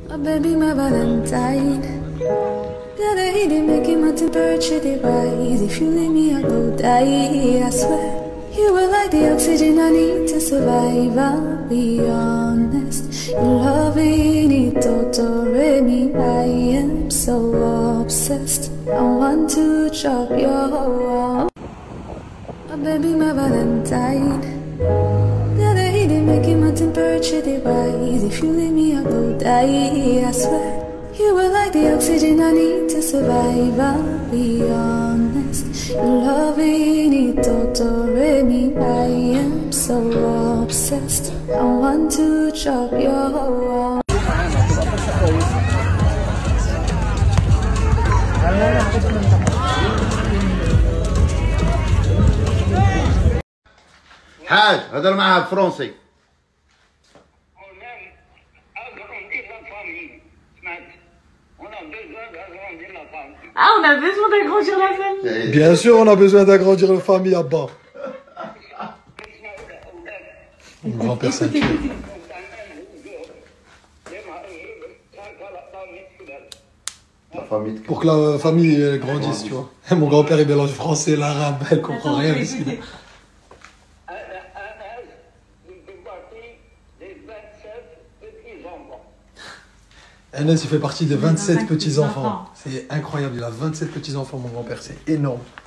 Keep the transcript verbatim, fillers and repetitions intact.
Oh baby, my Valentine. The other day making my temperature rise. If you leave me, I go die. I swear, you were like the oxygen I need to survive. I'll be honest, your loving it totally me. I am so obsessed. I want to chop your wall. Oh baby, my Valentine. The other day making my temperature rise. If you leave me, I go die. I swear, you were like the oxygen I need to survive. I'll be honest, your loving it totally me. I am so obsessed. I want to chop your wall. حاج هضر معها بالفرنسي. Ah, on a besoin d'agrandir la famille. Bien sûr, on a besoin d'agrandir la famille à bas. Mon grand-père Saint-Pierre. La famille de... Pour que la famille elle, grandisse, tu vois. Mon grand-père il mélange français, l'arabe, elle comprend rien. Mais Enes, il fait partie des vingt-sept petits-enfants. C'est incroyable, il a vingt-sept petits-enfants, mon grand-père, c'est énorme.